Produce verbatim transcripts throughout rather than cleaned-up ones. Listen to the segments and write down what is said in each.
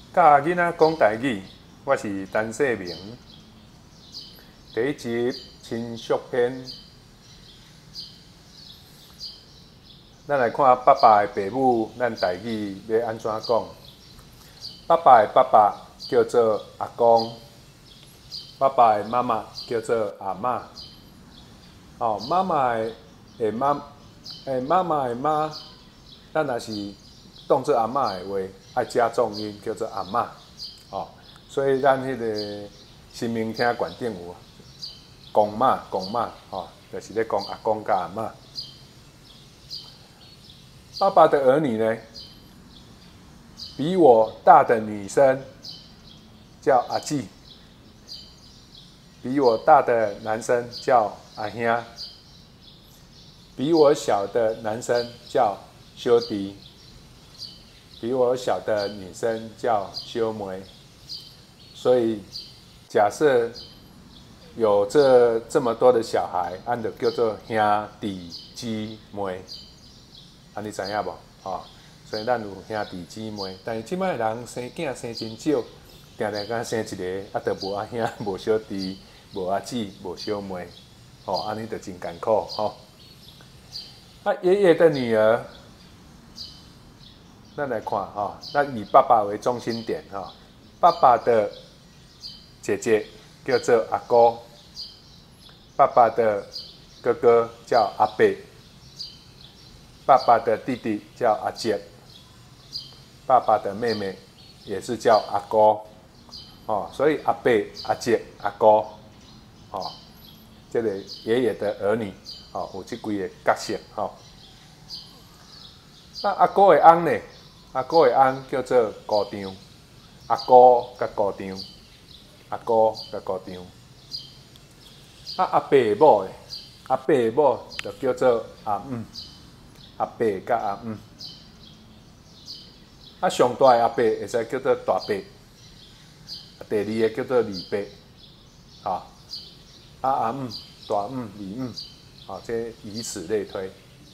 教囡仔讲台语，我是陈世明。第一集亲属篇，咱来看爸爸的爸母，咱台语要安怎讲？爸爸的爸爸叫做阿公，爸爸的妈妈叫做阿嬷。哦，妈妈的的妈，诶，妈妈的妈，咱若是当做阿嬷的话，爱加重音，叫做阿嬷。哦，所以咱迄个新民厅馆顶有公妈、公妈，哦，就是咧讲阿公甲阿嬷。爸爸的儿女呢，比我大的女生叫阿姊，比我大的男生叫阿兄，比我小的男生叫小弟，比我小的女生叫小妹。所以假设有这这么多的小孩，按就叫做兄弟姊妹，安你知影无？哦，所以咱有兄弟姊妹，但是即摆人生囝生真少，定定敢生一个，啊，就无阿兄、无小弟、无阿姊、无小妹，哦，安尼就真艰苦，吼。啊，爷爷的女儿，咱来看哈，那以爸爸为中心点哈，爸爸的姐姐叫做阿姑，爸爸的哥哥叫阿伯，爸爸的弟弟叫阿姐，爸爸的妹妹也是叫阿姑，哦，所以阿伯、阿姐、阿姑，哦，这个爷爷的儿女，哦，有这几个角色，哦。那阿姑的翁呢？阿姑的翁叫做姑丈，阿姑甲姑丈，阿姑甲姑丈。啊，阿伯的某呢？阿伯的某就叫做阿姆，阿伯甲阿姆。啊，上大的阿伯会使叫做大伯，第二个叫做二伯，啊，啊阿姆、大姆、二姆，啊，这以此类推。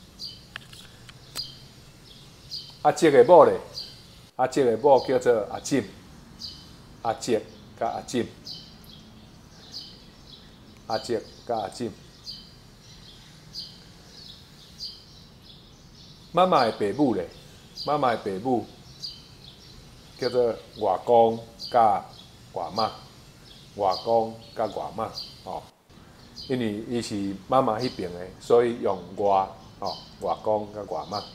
阿姐的某咧，阿姐的某叫做阿姊，阿姐甲阿姊，阿姐甲阿姊。妈妈的爸母咧，妈妈的爸母叫做外公甲外妈，外公甲外妈，哦，因为伊是妈妈迄边的，所以用外，哦，外公甲外妈。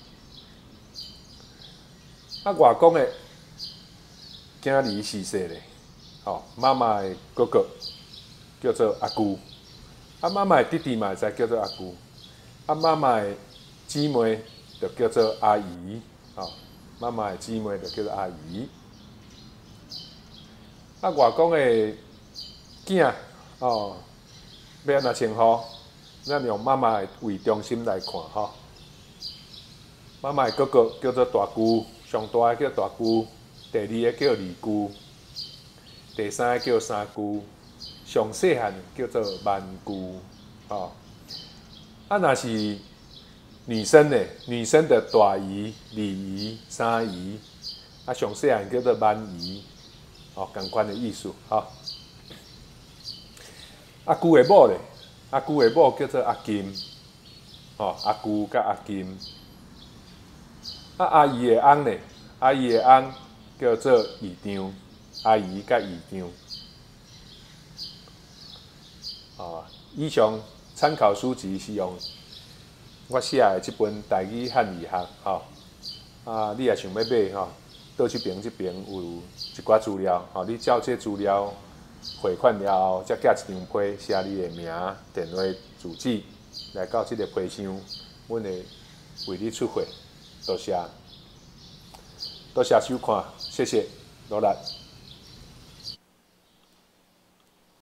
啊，外公的囝儿逝世咧，哦，妈妈的哥哥叫做阿姑，啊，妈妈的弟弟嘛会使叫做阿姑，啊，妈妈的姊妹就叫做阿姨，哦，妈妈的姊妹就叫做阿姨。啊，外公的囝，哦，要安怎称呼？咱用妈妈的为中心来看，吼、哦。妈妈的哥哥叫做大姑。上大个叫大姑，第二个叫二姑，第三个叫三姑，上细汉叫做万姑，哦。啊，若是女生呢？女生的大姨、二姨、三姨，啊，上细汉叫做万姨，哦，同款的意思，哈、哦。阿姑的某呢？阿姑的某叫做阿金，哦，阿姑甲阿金。啊，阿姨的翁呢？阿姨的翁叫做姨丈，阿姨甲姨丈。哦，以上参考书籍是用我写的这本台语汉语学，吼、哦。啊，你也想要买吼，倒这边这边有一寡资料，吼、哦，你照这资料汇款了后，再寄一张批，写你的名、电话、住址，来到这个批箱，阮会为你出货。多谢，多谢收看，谢谢，努力。